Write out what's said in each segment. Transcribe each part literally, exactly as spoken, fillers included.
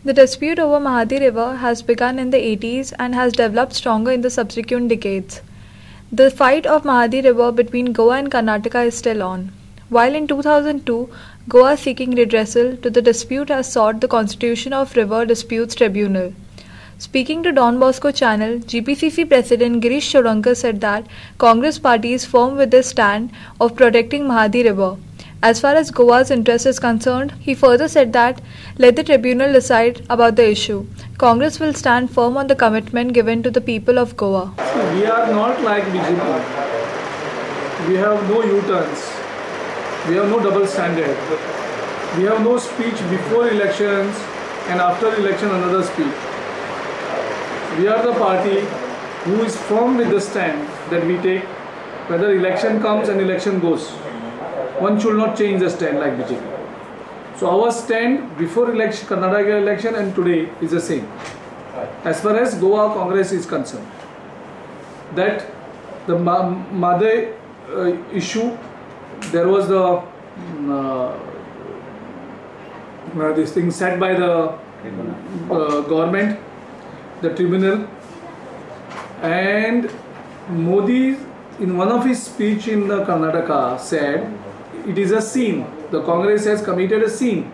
The dispute over Mhadei River has begun in the eighties and has developed stronger in the subsequent decades. The fight of Mhadei River between Goa and Karnataka is still on. While in two thousand two, Goa seeking redressal to the dispute has sought the constitution of River Disputes Tribunal. Speaking to Don Bosco Channel, G P C C President Girish Chodankar said that Congress party is firm with their stand of protecting Mhadei River. As far as Goa's interest is concerned, he further said that let the tribunal decide about the issue. Congress will stand firm on the commitment given to the people of Goa. We are not like B J P. We have no U-turns. We have no double standard. We have no speech before elections and after election another speech. We are the party who is firm with the stand that we take whether election comes and election goes. One should not change the stand like B J P. So our stand before election, Karnataka election and today is the same. As far as Goa Congress is concerned, that the Mhadei uh, issue, there was the uh, uh, this thing set by the uh, government, the tribunal, and Modi in one of his speech in the Karnataka said it is a sin. The Congress has committed a sin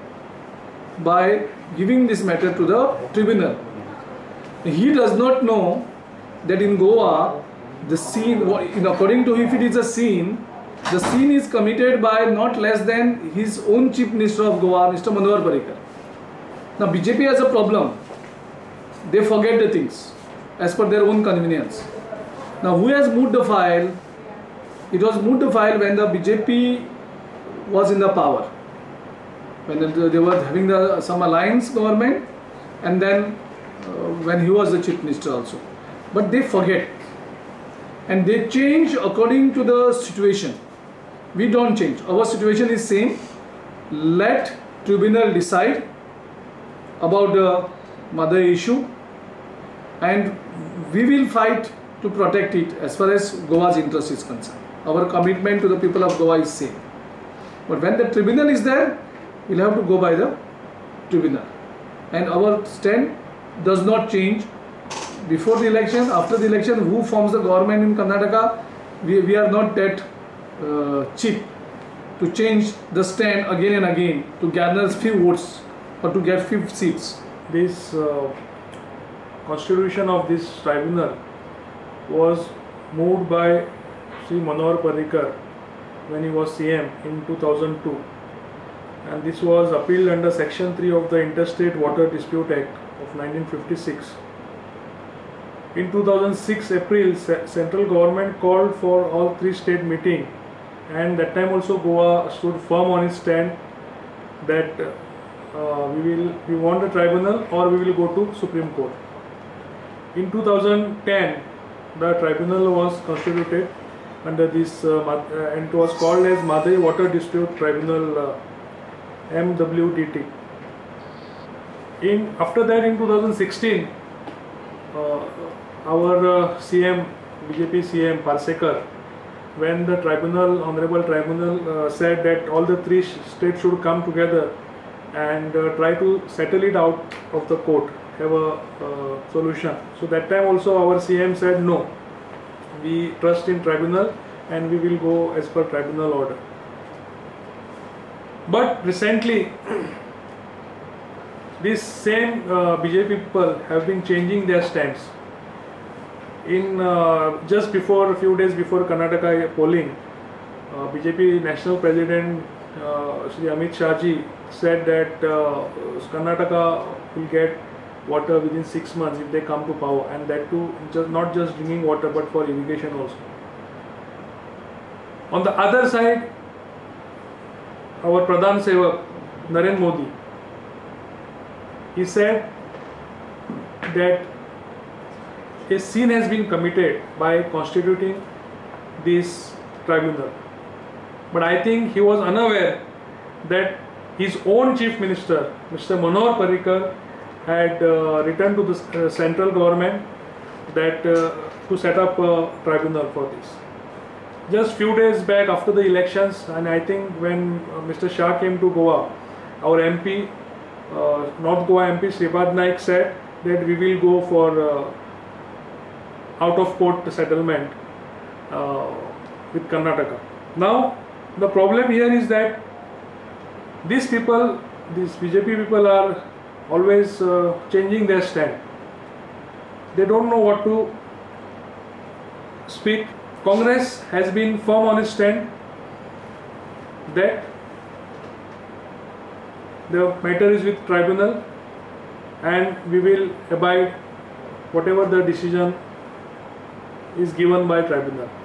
by giving this matter to the tribunal. He does not know that in Goa, the sin, according to him, if it is a sin, the sin is committed by not less than his own Chief Minister of Goa, Mister Manohar Parrikar. Now B J P has a problem. They forget the things as per their own convenience. Now who has moved the file? It was moved the file when the B J P was in the power, when they were having the, some alliance government, and then uh, when he was the chief minister also. But they forget and they change according to the situation. We don't change. Our situation is same. Let tribunal decide about the Mhadei issue and we will fight to protect it as far as Goa's interest is concerned. Our commitment to the people of Goa is same. But when the tribunal is there, we'll have to go by the tribunal. And our stand does not change before the election, after the election, who forms the government in Karnataka. We, we are not that uh, cheap to change the stand again and again to gather few votes or to get few seats. This uh, constitution of this tribunal was moved by Sri Manohar Parrikar when he was C M in two thousand two, and this was appealed under Section three of the Interstate Water Dispute Act of nineteen fifty-six. In two thousand six April, central government called for all three state meeting, and that time also Goa stood firm on its stand that uh, we will we want the tribunal or we will go to Supreme Court. In two thousand ten, the tribunal was constituted under this uh, uh, and it was called as Mhadei Water Dispute Tribunal, uh, M W D T. In after that, in two thousand sixteen, uh, our uh, C M, B J P C M Parsekar, when the tribunal, honorable tribunal uh, said that all the three states should come together and uh, try to settle it out of the court, have a uh, solution. So that time also our C M said no, we trust in tribunal and we will go as per tribunal order. But recently these same uh, B J P people have been changing their stance. In uh, just before a few days before Karnataka polling, uh, B J P national president uh, Shri Amit Shah ji said that uh, Karnataka will get water within six months if they come to power, and that too just not just drinking water but for irrigation also. On the other side, our Pradhan Sevak Narendra Modi, he said that a sin has been committed by constituting this tribunal. But I think he was unaware that his own chief minister, Mister Manohar Parrikar, had uh, written to the uh, central government that uh, to set up a tribunal for this. Just few days back after the elections, and I think when uh, Mister Shah came to Goa, our M P uh, North Goa M P Sripad Naik said that we will go for uh, out of court settlement uh, with Karnataka. Now the problem here is that these people, these B J P people are always uh, changing their stand. They don't know what to speak. Congress has been firm on its stand that the matter is with tribunal and we will abide whatever the decision is given by tribunal.